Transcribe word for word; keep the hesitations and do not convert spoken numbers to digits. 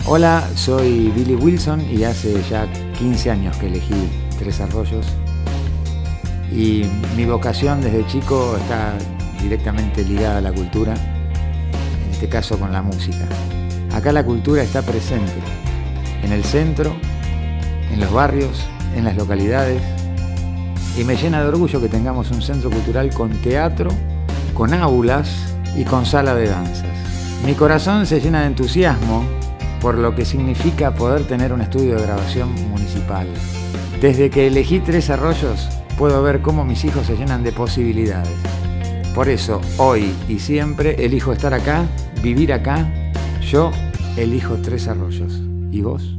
Hola, soy Billy Wilson y hace ya quince años que elegí Tres Arroyos. Y mi vocación desde chico está directamente ligada a la cultura, en este caso con la música. Acá la cultura está presente, en el centro, en los barrios, en las localidades, y me llena de orgullo que tengamos un centro cultural con teatro, con aulas y con sala de danzas. Mi corazón se llena de entusiasmo por lo que significa poder tener un estudio de grabación municipal. Desde que elegí Tres Arroyos, puedo ver cómo mis hijos se llenan de posibilidades. Por eso, hoy y siempre, elijo estar acá, vivir acá. Yo elijo Tres Arroyos. ¿Y vos?